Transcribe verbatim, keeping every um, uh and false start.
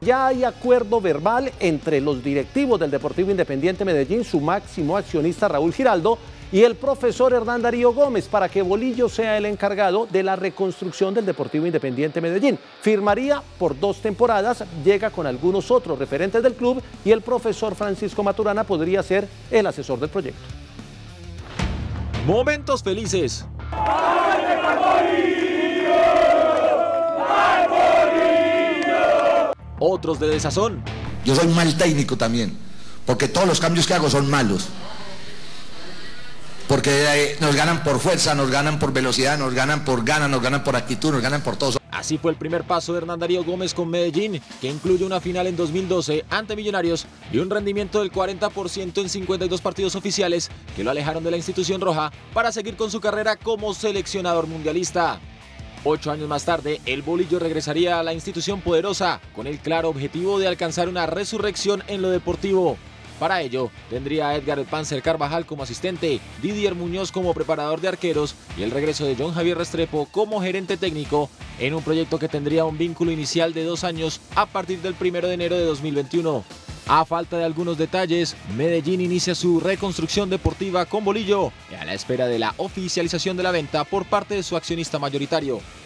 Ya hay acuerdo verbal entre los directivos del Deportivo Independiente Medellín, su máximo accionista Raúl Giraldo y el profesor Hernán Darío Gómez para que Bolillo sea el encargado de la reconstrucción del Deportivo Independiente Medellín. Firmaría por dos temporadas, llega con algunos otros referentes del club y el profesor Francisco Maturana podría ser el asesor del proyecto. Momentos felices. Otros de desazón. Yo soy mal técnico también, porque todos los cambios que hago son malos. Porque eh, nos ganan por fuerza, nos ganan por velocidad, nos ganan por ganas, nos ganan por actitud, nos ganan por todo. Así fue el primer paso de Hernán Darío Gómez con Medellín, que incluye una final en dos mil doce ante Millonarios y un rendimiento del cuarenta por ciento en cincuenta y dos partidos oficiales que lo alejaron de la institución roja para seguir con su carrera como seleccionador mundialista. Ocho años más tarde, el Bolillo regresaría a la institución poderosa con el claro objetivo de alcanzar una resurrección en lo deportivo. Para ello, tendría a Edgar el Panzer Carvajal como asistente, Didier Muñoz como preparador de arqueros y el regreso de John Javier Restrepo como gerente técnico en un proyecto que tendría un vínculo inicial de dos años a partir del primero de enero de dos mil veintiuno. A falta de algunos detalles, Medellín inicia su reconstrucción deportiva con Bolillo, a la espera de la oficialización de la venta por parte de su accionista mayoritario.